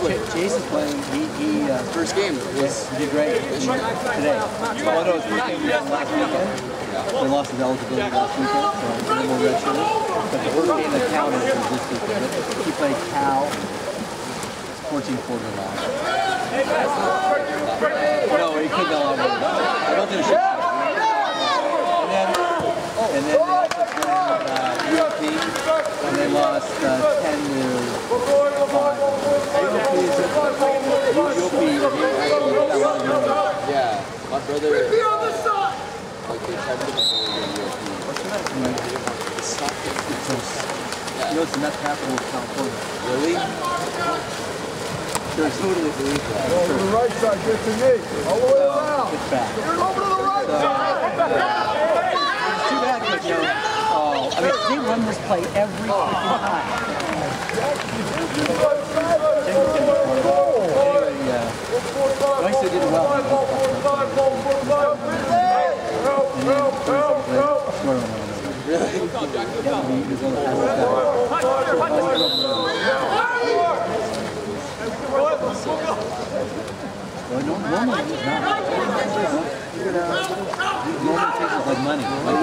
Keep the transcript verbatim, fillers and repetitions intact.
Chase is playing. He, he uh, first game was he did great today. All I know is first game we had last weekend. They lost his eligibility last weekend, so no more red shirt. But the first game that counted was this weekend. He played Cal. fourteen quarter long. No, he couldn't go on. I don't think it should. And then, and then they also played uh, U P, and they lost uh, ten to five. U P, yeah, my brother. Like they tried to get U P. What's the matter? You know, it's the Mets capital of California. Really? Sure, totally believe that. Go to the right side, get to me. All the way around. It's back. You're over to the right side. It's too bad because, you know, oh, I mean, they run this play every fucking time. Anyway, yeah. Weiser did well. Really? Yeah, he was on the well, no, normally it's not. Normally it takes us like money. Like